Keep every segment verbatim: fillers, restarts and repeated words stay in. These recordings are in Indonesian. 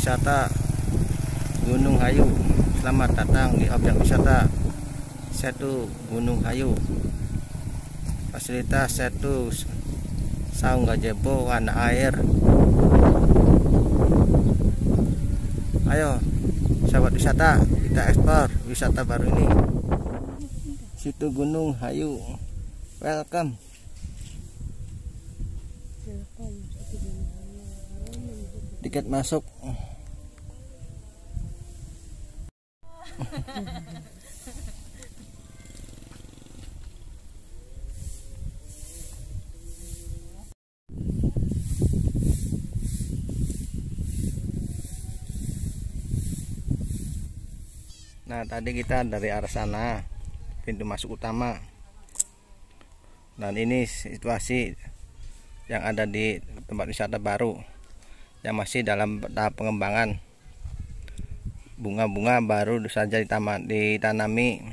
wisata Gunung Hayu. Selamat datang di objek wisata Setu Gunung Hayu. Fasilitas Setu saung gazebo warna air. Ayo sahabat wisata, kita eksplor wisata baru ini, Situ Gunung Hayu. Welcome. Tiket masuk Nah, tadi kita dari arah sana, pintu masuk utama. Dan ini situasi yang ada di tempat wisata baru yang masih dalam tahap pengembangan. Bunga-bunga baru saja ditaman, ditanami,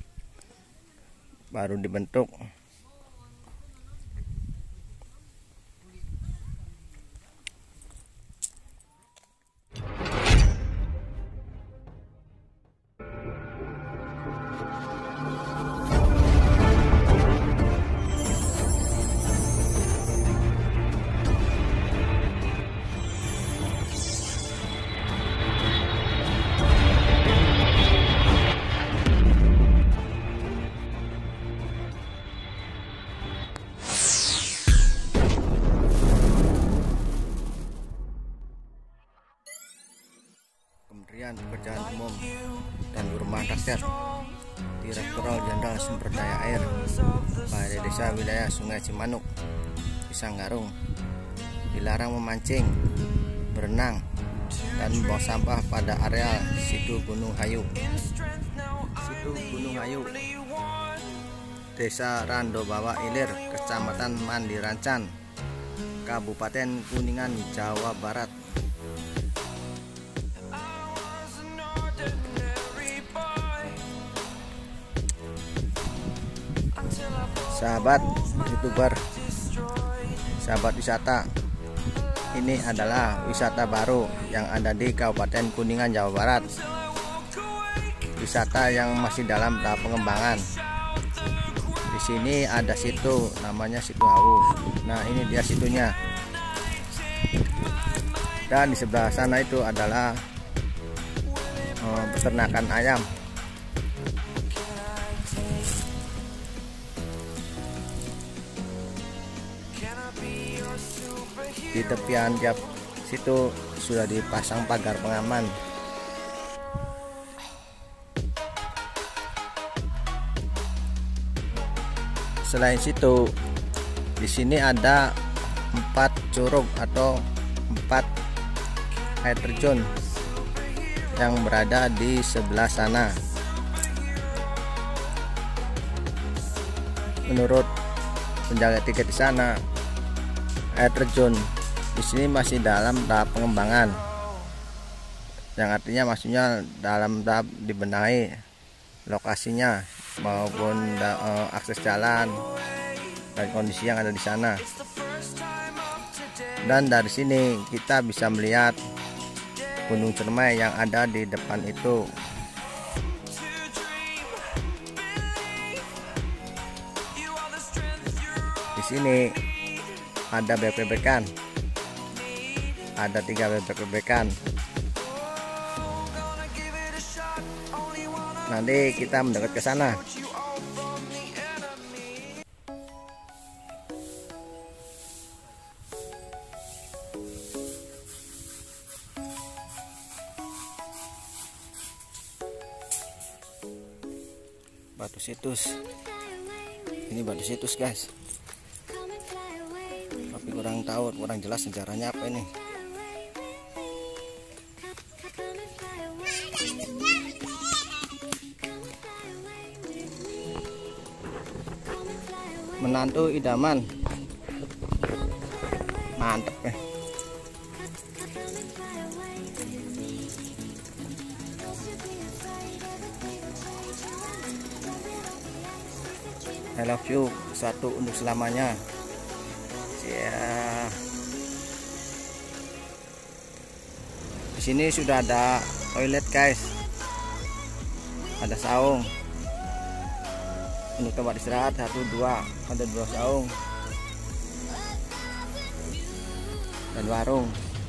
baru dibentuk. Kementerian Pekerjaan Umum dan Perumahan Rakyat, Direktorat Jenderal Sumber Daya Air, Balai Desa Wilayah Sungai Cimanuk, Pisanggarung, dilarang memancing, berenang, dan membuang sampah pada areal Situ Gunung Hayu. Situ Gunung Hayu, Desa Rando Bawah Ilir, Kecamatan Mandirancan, Kabupaten Kuningan, Jawa Barat. Sahabat YouTuber, sahabat wisata, ini adalah wisata baru yang ada di Kabupaten Kuningan, Jawa Barat. Wisata yang masih dalam tahap pengembangan. Di sini ada situ namanya Situ Hayu. Nah, ini dia situnya. Dan di sebelah sana itu adalah oh, peternakan ayam. Di tepian tiap situ sudah dipasang pagar pengaman. Selain situ, di sini ada empat curug atau empat air terjun yang berada di sebelah sana. Menurut penjaga tiket di sana, air terjun di sini masih dalam tahap pengembangan, yang artinya maksudnya dalam tahap dibenahi lokasinya maupun uh, akses jalan dan kondisi yang ada di sana. Dan dari sini kita bisa melihat Gunung Cermai yang ada di depan itu. Di sini ada bebek-bebekan, ada tiga bebek-bebekan. Nanti kita mendekat ke sana. Batu situs, ini batu situs guys. Tapi kurang tahu, kurang jelas sejarahnya apa ini. Menantu idaman, mantep ya. I love you, satu untuk selamanya. Ya. Di sini sudah ada toilet guys, ada saung untuk tempat istirahat satu dua, ada dua saung dan warung.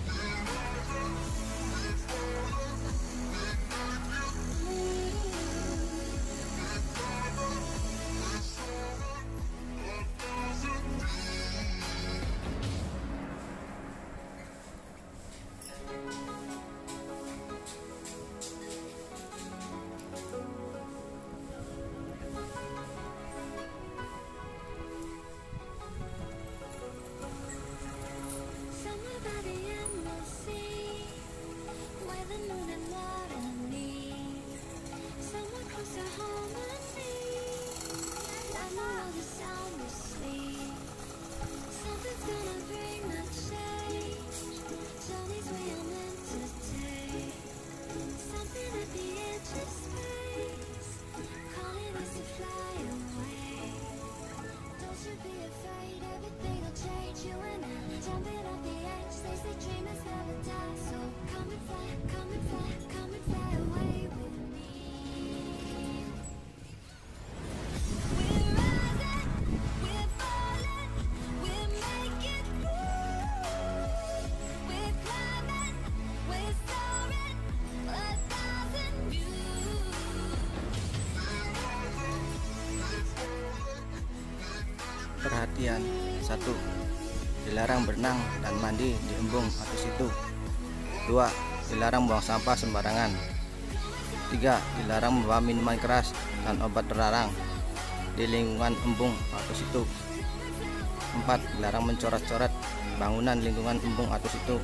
Perhatian, satu, dilarang berenang dan mandi di embung atau situ. Dua, dilarang buang sampah sembarangan. Tiga, dilarang membawa minuman keras dan obat terlarang di lingkungan embung atau situ. Empat, dilarang mencoret-coret bangunan lingkungan embung atau situ.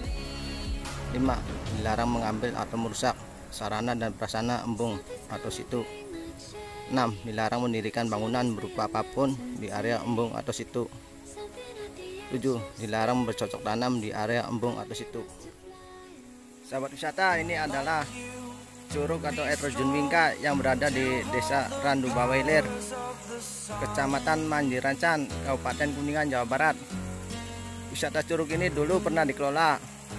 Lima, dilarang mengambil atau merusak sarana dan prasarana embung atau situ. Enam, dilarang mendirikan bangunan berupa apapun di area embung atau situ. Tujuh, dilarang bercocok tanam di area embung atau situ. Sahabat wisata, ini adalah curug atau air terjun Wingka yang berada di Desa Randu Bawailer, Kecamatan Manjirancan, Kabupaten Kuningan, Jawa Barat. Wisata curug ini dulu pernah dikelola,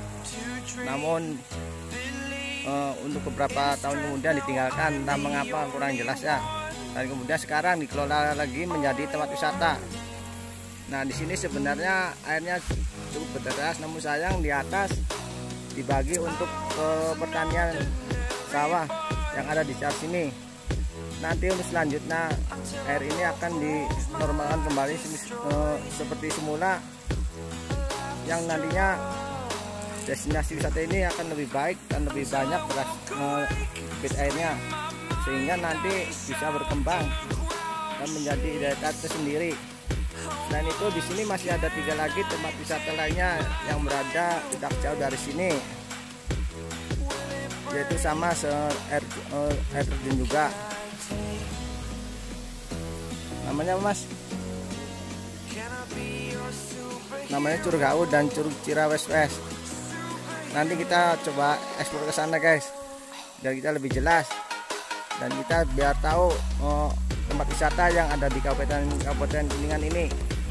namun uh, untuk beberapa tahun kemudian ditinggalkan, entah mengapa kurang jelas ya. Dan kemudian sekarang dikelola lagi menjadi tempat wisata. Nah, di sini sebenarnya airnya cukup berderas, namun sayang di atas dibagi untuk uh, pertanian sawah yang ada di sekitar sini. Nanti untuk selanjutnya air ini akan dinormalkan kembali uh, seperti semula, yang nantinya destinasi wisata ini akan lebih baik dan lebih banyak beras uh, bit airnya, sehingga nanti bisa berkembang dan menjadi daya tarik tersendiri. Selain itu, di sini masih ada tiga lagi tempat wisata lainnya yang berada tidak jauh dari sini, yaitu sama se air, uh, air terjun juga. Namanya Mas? Namanya Curug Hau dan Curug Cirawes West. Nanti kita coba eksplor ke sana guys, biar kita lebih jelas dan kita biar tahu oh, tempat wisata yang ada di Kabupaten Kabupaten Kuningan ini.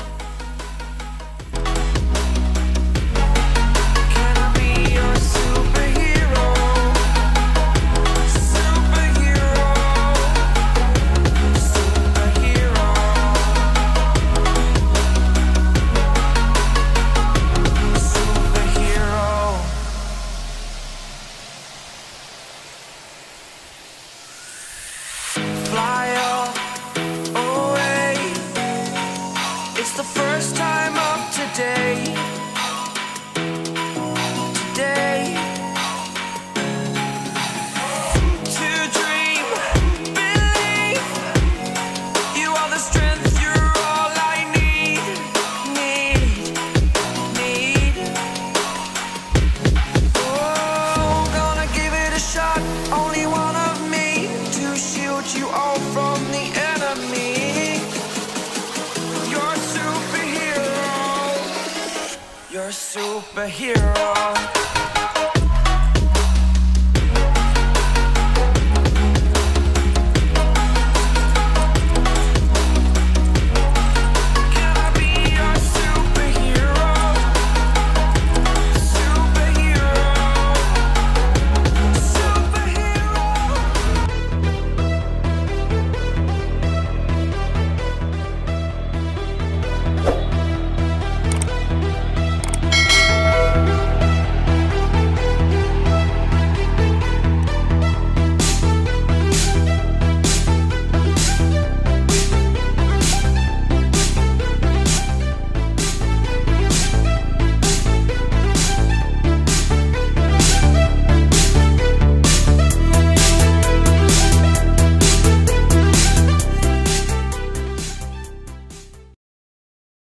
It's the first time of today, today. To dream, believe, you are the strength, you're all I need, need, need. Oh, gonna give it a shot, only one of me, to shield you all from the enemy. You're a superhero.